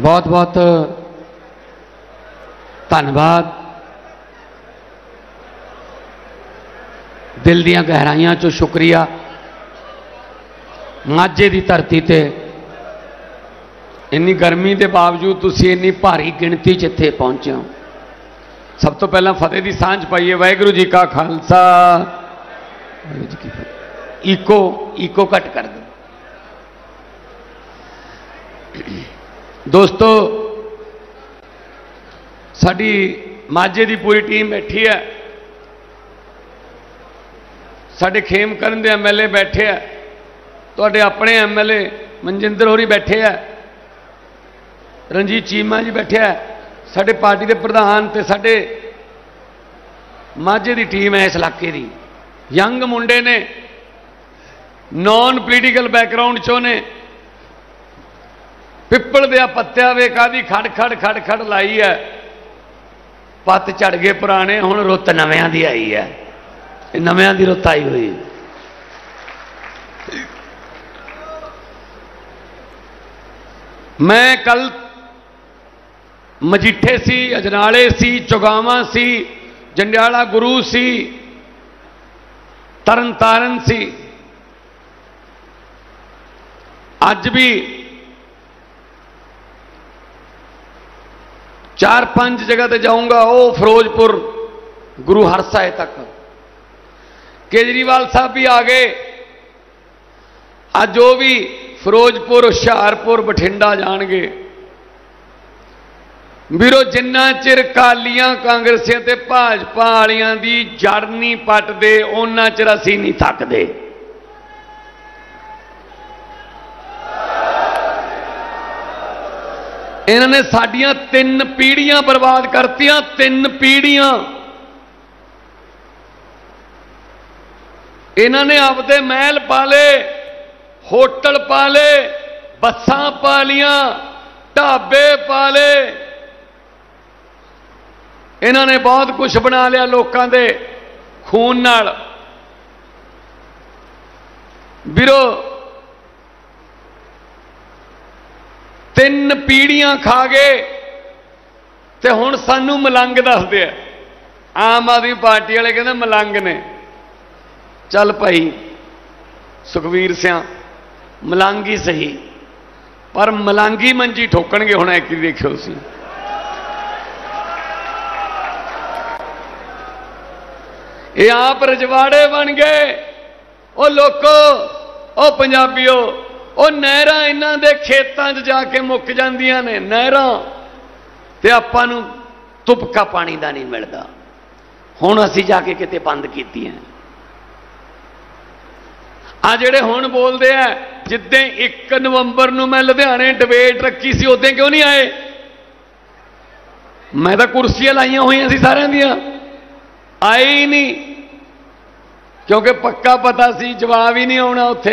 बहुत बहुत धन्यवाद। दिल दियां गहराइयां चो शुक्रिया। माझे की धरती ते इन्नी गर्मी के बावजूद तुसी इन्नी भारी गिणती च इत्थे पहुंचे हो। सब तो पहला फतेह की सांझ पाइए। वाहिगुरू जी का खालसा, वाहिगुरू जी की फतेह। ईको कट कर दो दोस्तों। साडी माझे की पूरी टीम बैठी है। साडे खेमकरन दे MLA बैठे है, तुहाडे अपने MLA मनजिंदर होरी बैठे है, रणजीत चीमा जी बैठे है, साडे पार्टी के प्रधान ते साडे माझे की टीम है। इस इलाके की यंग मुंडे ने, नॉन पोलीटिकल बैकग्राउंड चो ने। पिपल दे पत्तिया वे कादी खड़ खड़ खड़ खड़ लाई है। पत्त झड़ गए पुराने, हुण रुत नव्यां दी आई है। नव्यां दी रुत आई हुई। मैं कल मजीठे सी, अजनाले सी, चौगावा सी, जंडियाला गुरु सी, तरन तारण सी। अज भी 4-5 जगह ते जाऊंगा। वो फिरोजपुर गुरु हरसाए तक। केजरीवाल साहब भी आ गए। अज वो भी फिरोजपुर, हुशियारपुर, बठिंडा जाणगे। ਵੀਰੋ जिन्ना चिर कालियां कांग्रेसियां ते भाजपा वालियां दी जड़ नहीं पटदे उन्ना चिर असीं नहीं थकदे। इन्हां ने साडियां 3 पीढ़ियां बर्बाद करतियां। 3 पीढ़ियां इन्हां ने आपदे महल पाले, होटल पाले, बसां पालियां, ढाबे पाले। इन्होंने बहुत कुछ बना लिया लोगों के खून नाल। ਵੀਰੋ 3 पीढ़ियां खा गए ते हुण सानू मलंग दसदे आ। आम आदमी पार्टी वाले कहते मलंग ने। चल भाई सुखवीर सिंह मलंग ही सही, पर मलंगी मंजी ठोकणगे। हुण एक देखियो सी ये आप रजवाड़े बन गए। वो लोगो, वो पंजाबियों, वो नहरां इन्हां दे खेतां 'च जाके मुक जांदियां ने। नहरां ते आपां नूं तुपका पानी दा नहीं मिलदा। हुण असीं जाके किते बंद कीतियां। आ जिहड़े हुण बोलदे आ, जिद्दें 1 नवंबर नूं मैं लुधियाणे डिबेट रखी सी उद्दें क्यों नहीं आए? मैं तां कुर्सियां लाइयां होईयां सी सारियां दियां, आए ही नहीं, क्योंकि पक्का पता सी जवाब ही नहीं आना उत्थे।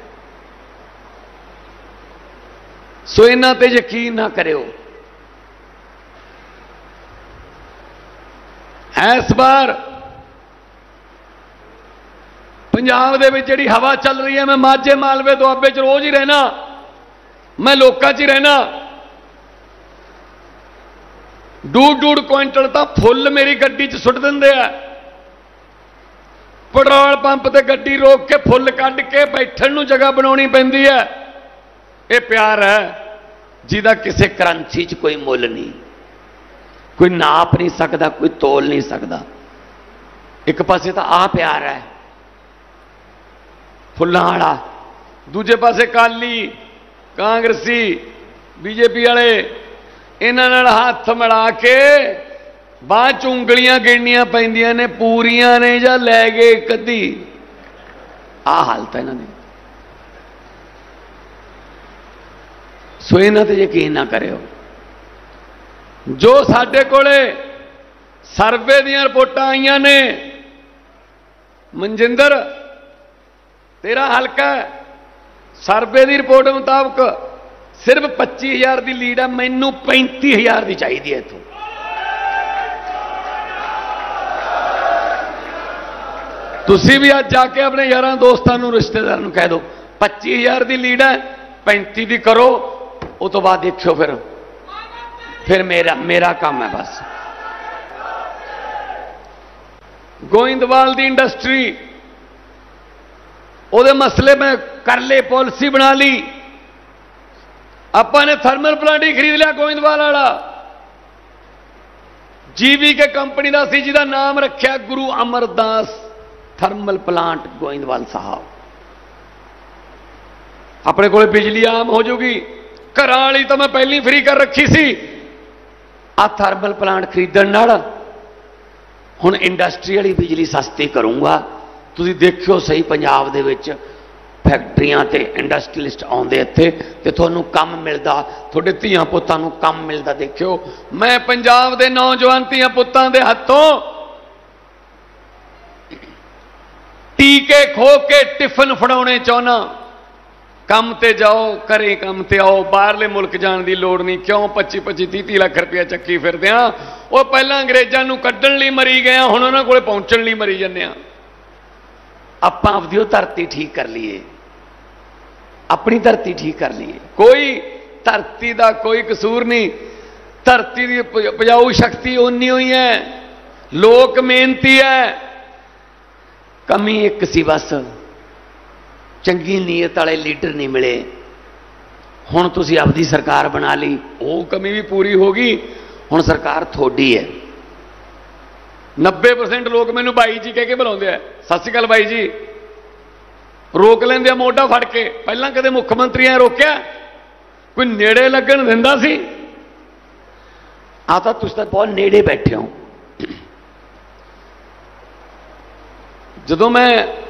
सो इन्हां ते यकीन ना करियो। इस बार पंजाब दे विच जिहड़ी हवा चल रही है, मैं माझे मालवे दुआबे च रोज ही रहना, मैं लोकां च ही रहना। 2-2 क्विंटल तो फुल मेरी गड्डी च सुट दिंदे आ। पेट्रोल पंप ते गड्डी रोक के फुल कढ़ के बैठण नूं जगह बनाउणी पैंदी है। ये प्यार है जिहदा किसी करंसी च कोई मुल नहीं, कोई नाप नहीं सकता, कोई तोल नहीं सकता। एक पासे तो आ प्यार है फुल्लां वाला, दूजे पासे काली, कांग्रेसी, बीजेपी वाले इन्हां नाल हाथ मिला के बाद च उंगलियां गिणनियां पैंदियां ने, पूरियां ने जां लै गए कदी। आ हालत है इन्हां दी। सो इन्हां ते यकीन ना करियो। जो साडे कोले सर्वे दीयां रिपोर्टां आईयां ने, मनजिंदर तेरा हल्का सर्वे की रिपोर्ट मुताबक सिर्फ 25,000 की लीड है। मैनू 35,000 की चाहिए इथों। तुसी भी आज जाके अपने यार दोस्तों रिश्तेदारों कह दो 25,000 की लीड है, 35 की करो। उस तो बाद देखियो फिर फिर मेरा काम है बस। गोइंदवाल दी इंडस्ट्री ਉਹਦੇ मसले में कर ले, पॉलिसी बना ली। ਆਪਾਂ ने थर्मल प्लांट ही खरीद लिया गोइंदवाल वाला। जीवी के कंपनी का सी जिहदा नाम रखा गुरु अमरदास थर्मल प्लांट गोइंदवाल साहब। अपने को बिजली आम हो जाऊगी। घर वाली तो मैं पहली फ्री कर रखी सी। आ थर्मल प्लांट खरीदण नाल हुण इंडस्ट्री वाली बिजली सस्ती करूँगा। तुसीं देखियो सही पंजाब दे विच फैक्ट्रियां ते इंडस्ट्रीलिस्ट आउंदे इत्थे ते तुहानूं काम मिलदा, तुहाडे धीआं पुत्तां नूं काम मिलदा। देखियो मैं पंजाब दे नौजवान धीआं पुत्तां दे हत्थों टीके खो के टिफिन फड़ाउणे चाहुंदा। काम ते जाओ, घरे काम ते आओ, बाहरले मुल्क जाण दी लोड़ नहीं। क्यों 25-25 30 लाख रुपया चक्की फिरदे आ। वो पहलां अंग्रेज़ां नूं कड्ढण लई मरी गए, हुण उन्हां कोले पहुंचण लई मरी जंदे आ। आपां आपदी ओह धरती ठीक कर लीए, अपनी धरती ठीक कर लीए। कोई धरती का कोई कसूर नहीं। धरती की उपजाऊ शक्ति उन्नी हुई है, लोक मेहनती है। कमी एक सी बस, चंगी नीयत वाले लीडर नहीं मिले। हुण तुसीं आपदी सरकार बना ली, वो कमी भी पूरी होगी। हुण सरकार थोड़ी है। 90% लोग मैनू बाई जी कह के बुलाते हैं। सत श्री अकाल बाई जी। रोक लेंदे आ मोढा फड़ के। पहलां कदे मुख्यमंत्री ने रोकिया? कोई नेड़े लगन दिंदा सी? आता तुसीं तां बहुत नेड़े बैठे हो। जदों मैं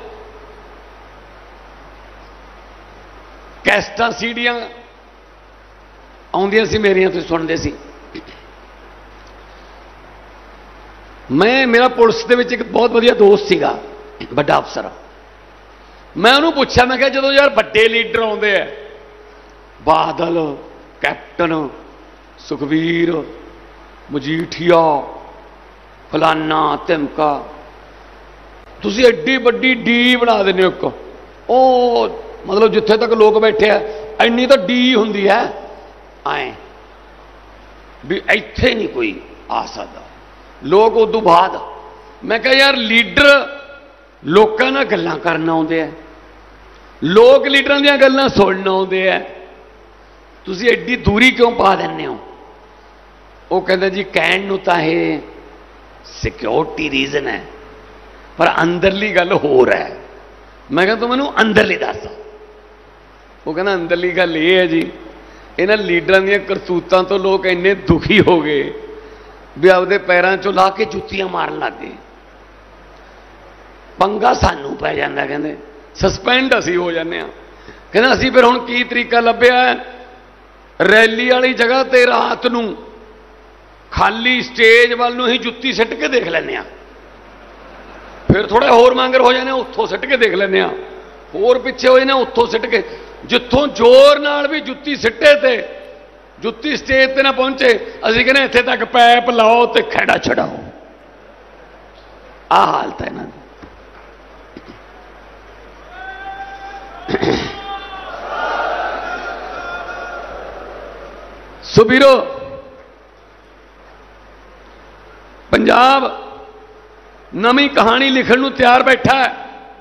कैसटां सीडियां आउंदियां सी मेरियां, तुसीं सुणदे सी। मैं मेरा पुलिस दे विच एक बहुत वधिया दोस्त सीगा, बड़ा अफसर। मैं उन्होंने पूछा, मैं कहा जो यार बड़े लीडर आते हैं, बादल, कैप्टन, सुखवीर, मजीठिया, फलाना तिमका, तुसी एड्डी बड़ी डी बना देने। एक ओ मतलब जिथे तक लोग बैठे हैं इन्नी तो डी होंदी है, आए भी इत्थे नहीं कोई आ सकता। लोग उदों बाद मैं कहा यार लीडर लोगों नाल गल्लां करना आउंदे आ, लोग लीडरां दीयां गल्लां सुनना आउंदे आ, तुसीं एड्डी दूरी क्यों पा दिंदे हो? वो कहंदा जी कहण नूं तां इह सिक्योरिटी रीजन है, पर अंदरली गल होर है। मैं कहा तूं मैनूं अंदरली दस। वो कहना अंदरली गल ये है जी, इन्हां लीडरां दीयां करतूतां तो लोग इन्ने दुखी हो गए भी आपदे पैरां चों ला के जुत्तियां मारन लग गए। पंगा सानू पै जांदा, कहंदे सस्पेंड असीं हो जांदे आ। कहंदा असीं फिर हुण की तरीका लभ्या, रैली वाली जगह ते रात नूं खाली स्टेज वाल नूं ही जुत्ती सिੱਟ के देख लैंदे आ। फिर थोड़ा होर मांगर हो जाने, उत्थों सिੱਟ के देख लैंदे आ। होर पिछे हो जाने, उत्थों सिੱਟ के, जिथों जोर नाल भी जुत्ती सिੱਟੇ ते जुत्ती स्टेज ते ना पहुंचे, असीं कहने इत्थे तक पैप लाओ ते खैड़ा छड़ाओ। आ हालत है इन्हां दी। सुबीरो पंजाब नवी कहानी लिखण नूं तैयार बैठा है।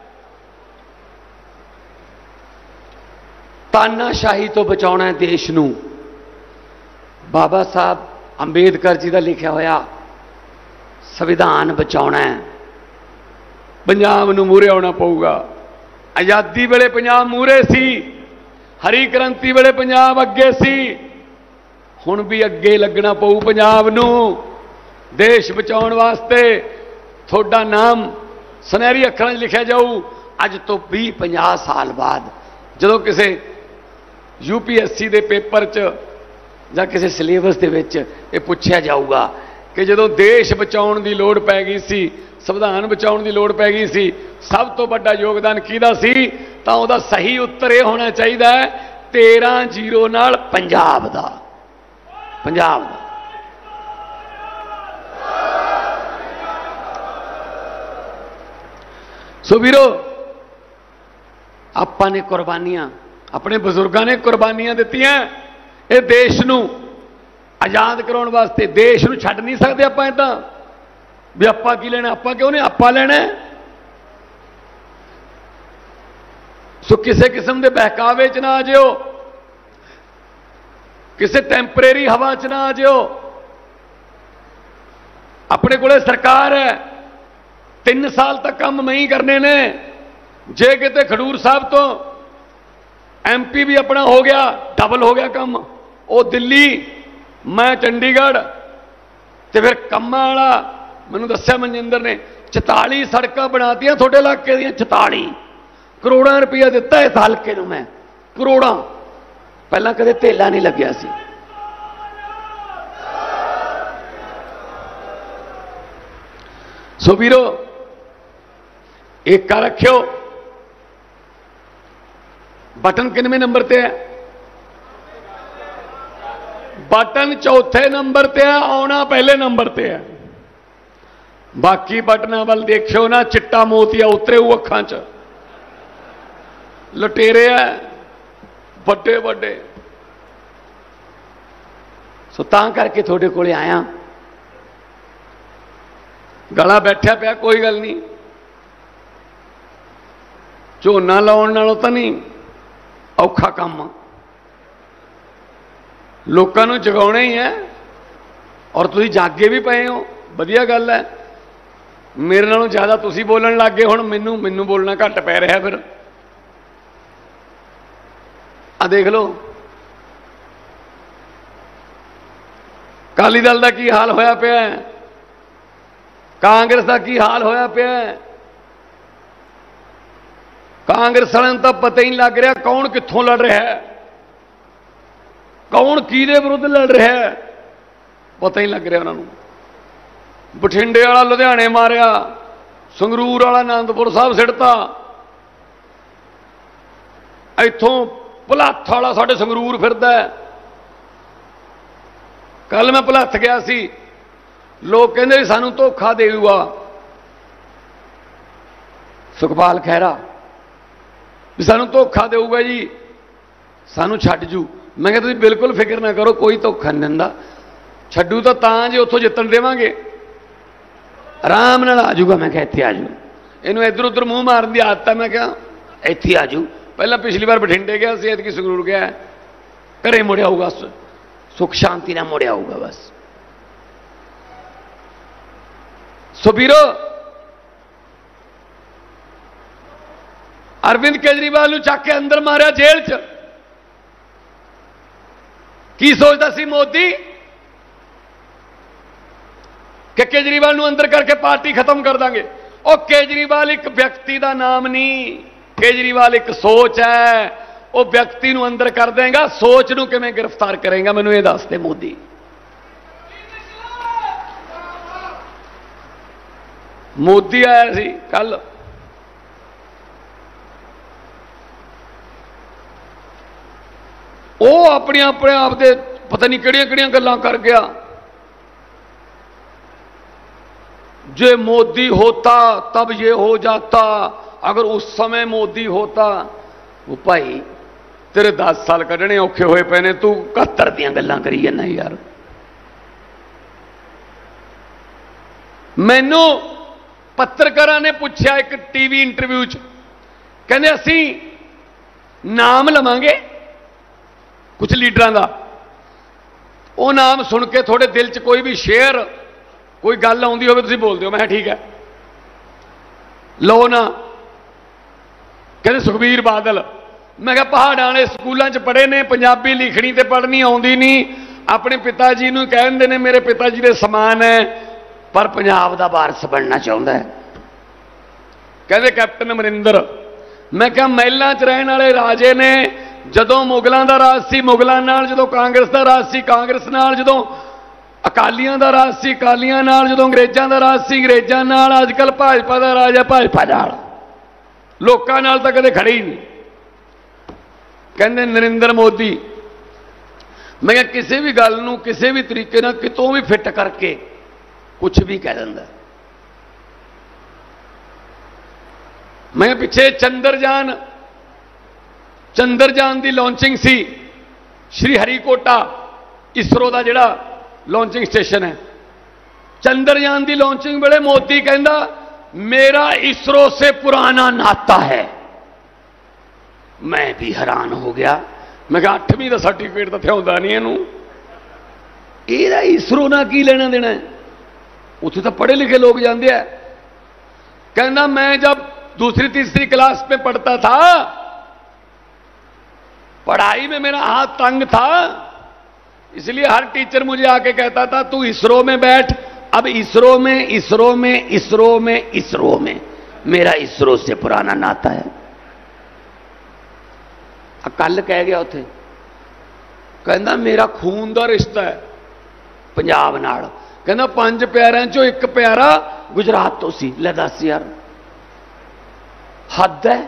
तानाशाही तो बचाउणा है देश नूं। बाबा साहब अंबेडकर जी का लिखा होया संविधान बचाउणा है। पंजाब नूं मूहरे आउणा पऊगा। आज़ादी वेले पंजाब मूहरे सी, हरी क्रांति वेले पंजाब अगे सी, हुण भी अगे लगना पऊ पंजाब नूं। देश बचाउण वास्ते थोड़ा नाम सुनहरी अखरां 'च लिखिया जाऊ। अज तो 20-50 साल बाद जदों किसी UPSC के पेपर च ਜਾਂ किसी सिलेबस के विच ये पूछा जाऊगा कि जदों देश बचाउण की लोड़ पै गई सी, संविधान बचाउण की लोड़ पै गई सी, सब तो बड़ा योगदान किहदा सी, तां उहदा सही उत्तर यह होना चाहिए 13-0 नाल पंजाब दा। पंजाब दा सो वीरो, आपां ने कुर्बानियां, अपने बजुर्गों ने कुर्बानियां दित्तियां। ये देश नूं आज़ाद कराने वास्ते देश नूं छड्ड नहीं सकते आपां इदां भी आपां की लेना, आपां क्यों नहीं, आपां लेना। सो किसी किस्म के बहकावे च ना आ जाओ, किसी टैंपरेरी हवा च ना आ जाओ। अपने को सरकार है, 3 साल तक काम मैं ही करने ने। जे किते खडूर साहब तो MP भी अपना हो गया, डबल हो गया काम, वो दिल्ली मैं चंडीगढ़, तो फिर कम्मा वाला मैनूं दस्सिया मनजिंदर ने 44 सड़कां बनातियां थोड़े इलाके दियां, 44 करोड़ां रुपया दिता इस हल्के नूं मैं, करोड़ां। पहलां कदे धेला नहीं लग्या सी। सो वीरो एक रखियो, बटन किनवें नंबर ते है? बटन चौथे नंबर ते है, आना पहले नंबर ते है। बाकी बटना वाल देखियो ना, चिट्टा मोतिया उतरे हुए अखां च, लुटेरे है बड़े बड़े। सो तां करके थोड़े कोले आया, गला बैठा पिया, कोई गल नहीं, झोना लाउण नालों तां नहीं औखा काम, लोगों को जगाउणा ही है। और तुसीं जागे भी पे हो, वधिया गल है। मेरे नालों ज़्यादा तुसीं बोलण लग गए, हुण मैनूं बोलना घट पै रहा। फिर आ देख लो अकाली दल का की हाल होया पिया है, कांग्रेस का की हाल होया पिया है। कांग्रेस वालों तो पता ही नहीं लग रहा कौन कित्थों लड़ रहा है, कौन किहदे विरुद्ध लड़ रहा है, पता ही लग रहा उन्होंने। बठिंडे वाला लुधियाने मारिया, संगरूर वाला आनंदपुर साहब सिड़ता, इथों भुलत्थ वाला साडे संगरूर फिरदा है। कल मैं भुलत्थ गया सी, लोग कहते सानू धोखा देगा सुखपाल खैरा, भी सानू धोखा देगा जी, सानू छड्ड जू। मैं तुसीं बिल्कुल फिक्र ना करो, कोई धोखा नहीं दिंदा, छड्डू तो तां जे उत्थों जितण देवांगे, आराम नाल आ जाऊगा। मैं क्या इत्थे आ जू, इनू इधर उधर मूँह मारन की आदत है। मैं क्या इत्थे आ जू, पहला पिछली बार बठिंडे गया सी, ऐतकी संगरूर गया, घरे मुड़िया आऊगा, सुख शांति ना मुड़िया आऊगा बस। सो वीरो अरविंद केजरीवाल नूं चक के अंदर मारिया जेल च, की सोचता सी मोदी कि केजरीवाल नूं अंदर करके पार्टी खत्म कर देंगे। और केजरीवाल एक व्यक्ति का नाम नहीं, केजरीवाल एक सोच है। वो व्यक्ति नूं अंदर कर देगा, सोच नूं किवें गिरफ्तार करेगा, मैनूं ये दस दे मोदी। मोदी आया सी कल, वो अपने अपने आप दे पता नहीं किहड़ियां किहड़ियां गल्लां कर गया। जे मोदी होता तब ये हो जाता, अगर उस समय मोदी होता। वो भाई तेरे 10 साल कढ़ने औखे होए पे ने, तू 71 दियां गल्लां करी जाना यार। मैनू पत्रकारां ने पूछा एक टीवी इंटरव्यू च, कहने असीं नाम लवांगे कुछ लीडरां दा, वो नाम सुन के थोड़े दिल च कोई भी शेयर कोई गल आउंदी होवे तुसीं बोल दिओ। मैं ठीक है लो ना। कहते सुखबीर बादल, मैं कहा पहाड़ां वाले स्कूलों च पढ़े ने, पंजाबी लिखनी ते पढ़नी आउंदी नहीं, अपने पिता जी नूं कहंदे ने मेरे पिता जी दे समान है, पर पंजाब दा वारस बनना चाहुंदा है। कहते कैप्टन अमरिंदर, मैं क्या महलों च रहने वाले राजे ने, जदों मुगलों का राज सी मुगलों नाल, जदों कांग्रेस का राज सी कांग्रेस नाल, जदों अकालियां का राज सी अकालियां नाल, जदों अंग्रेजां का राज सी अंग्रेजां नाल, अजकल भाजपा का राज है भाजपा नाल, लोकां नाल तां कदे खड़े ही नहीं। कहंदे नरेंद्र मोदी, मैं क्या किसी भी गल नूं किसी भी तरीके नाल कितों भी फिट करके कुछ भी कह दिंदा। मैं पिछे चंद्रयान की लॉन्चिंग सी श्री हरिकोटा इसरो का जिहड़ा लॉन्चिंग स्टेशन है। चंद्रयान की लॉन्चिंग वेले मोदी कहता मेरा इसरो से पुराना नाता है। मैं भी हैरान हो गया। मैं कहा 8वीं का सर्टिफिकेट तो थियादा नहीं इनू, ਇਹਦਾ इसरो ना की लेना देना है। उत्थे तो पढ़े लिखे लोग जाते हैं। कहना मैं जब दूसरी तीसरी क्लास में पढ़ता था, पढ़ाई में मेरा हाथ तंग था, इसलिए हर टीचर मुझे आके कहता था तू इसरो में बैठ। अब इसरो में इसरो में इसरो में इसरो में मेरा इसरो से पुराना नाता है। कल कह गया उथे, कहना मेरा खून का रिश्ता है पंजाब नाल। कहना 5 प्यारिਆਂ चों एक प्यारा गुजरात तो सी। ले दस यार, हद है,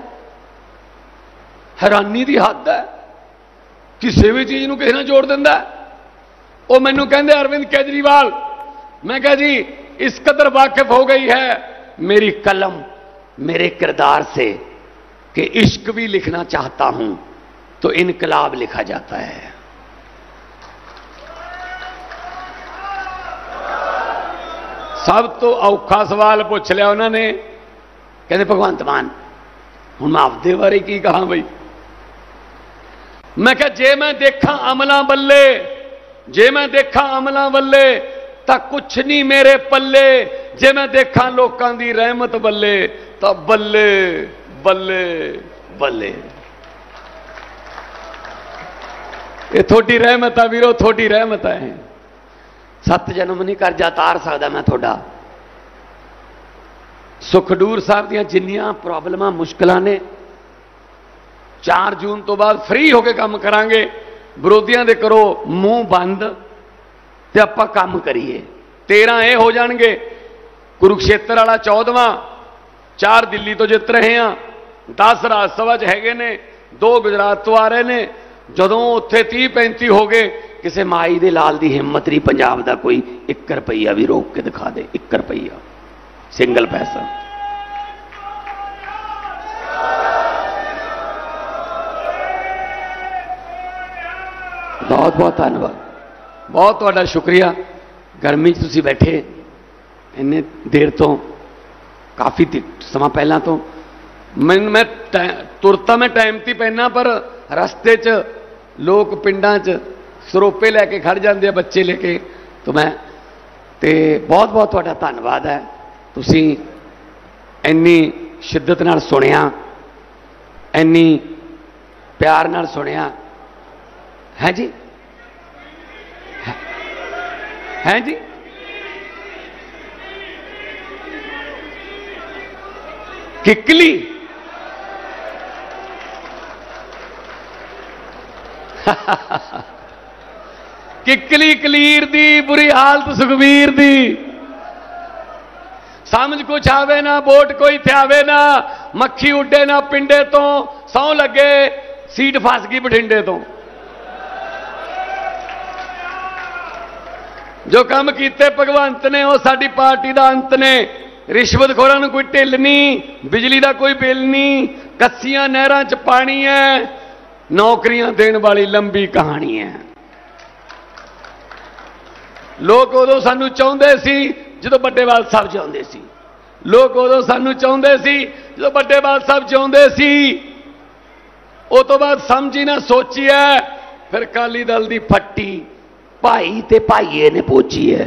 हैरानी की हद है। किसी भी चीज़ को किसी ने जोड़ दिंदा। वो मैनू कहंदे अरविंद केजरीवाल, मैं कहा जी इस कदर वाकिफ हो गई है मेरी कलम मेरे किरदार से कि इश्क भी लिखना चाहता हूं तो इनकलाब लिखा जाता है। सब तो औखा सवाल पूछ लिया उन्होंने। कहते भगवंत मान हुण मैं आपदे बारे की कहा बई। मैं कहा जे मैं देखा अमला बल्ले, जे मैं देखा अमला बल्ले तो कुछ नहीं मेरे पल्ले। जे मैं देखा लोकां दी रहमत बल्ले तो बल्ले बल्ले बल्ले। ये थोड़ी रहमत है वीरो, थोड़ी रहमत है। 7 जन्म नहीं कर जा तार सकदा मैं थोड़ा। सुखडूर साहब दी जिन्नियां प्रॉब्लमां मुश्किलां ने 4 जून तो बाद फ्री होके काम करांगे। विरोधियों दे करो मुंह बंद ते आपां काम करिए। 13 ये हो जाणगे। कुरुक्षेत्र वाला 14वां, 4 दिल्ली तो जित रहे हैं, 10 राज सभा च हैगे ने, 2 गुजरात तो आ रहे ने। जदों उत्थे 30-35 हो गए, किसी माई दे लाल दी हिम्मत नहीं पंजाब दा कोई 1 रुपया भी रोक के दिखा दे। 1 रुपया सिंगल पैसा। बहुत बहुत धन्यवाद, बहुत तुहाडा शुक्रिया। गर्मी च तुसीं बैठे इन्ने देर तो, काफ़ी समा पहला तो मैं तुरता मैं टाइम ती पैना, पर रस्ते च लोग पिंडां च सरोपे लैके खड़ जाते हैं बच्चे लेके। तो मैं ते बहुत बहुत तुहाडा धन्नवाद है। तुसीं इन्नी शिद्दत नाल सुनिया, इन्नी प्यार नाल सुनिया है जी, है जी। किकली किकली कलीर दी बुरी हालत सुखबीर दी। समझ कुछ आवे ना, वोट कोई थ्यावे ना, मक्खी उड्डे ना पिंडे तो, सौ लगे सीट फस गई बठिंडे तो। जो काम कीते भगवंत ने वो साडी पार्टी दा अंत ने। रिश्वतखोरां नूं कोई ढिल नहीं, बिजली का कोई बिल नहीं, कस्सियां नहरां च पानी है, नौकरियां देने वाली लंबी कहानी है। लोग उदों सानू चाहुंदे सी जो बड्डेवाल साहब चाहुंदे सी। लोग उदों सानू चाहुंदे सी जो बड्डेवाल साहब चाहुंदे सी। उस तो बाद समझी ना सोची है, फिर अकाली दल दी फट्टी भाई ते भाईए ने पोची है।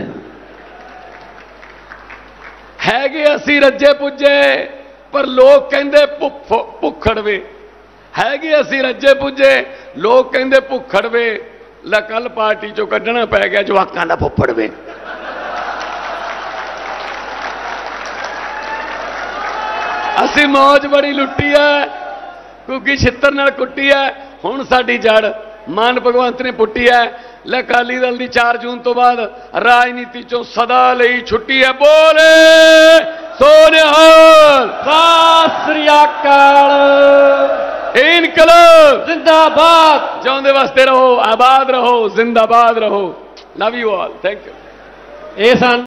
हैगे असी रज्जे पुज्जे पर लोग कहंदे भुखड़वे। हैगे असी रज्जे पुज्जे, लोग कहंदे भुखड़वे। ला कल पार्टी चो कढ़ना पै गया जवाकां दा फुफड़वे। असी मौज बड़ी लुट्टी है, क्योंकि छित्तर नाल कुट्टी है। हुण साडी जड़ मान भगवंत ने पुट्टी है। ले अकाली दल दी 4 जून तो बाद राजनीति चों सदा लई छुट्टी है। बोले सोनिहाल, सत श्री अकाल, इनकलाब जिंदाबाद। जिंदे वास्ते रहो, आबाद रहो, जिंदाबाद रहो। Love you all, thank you.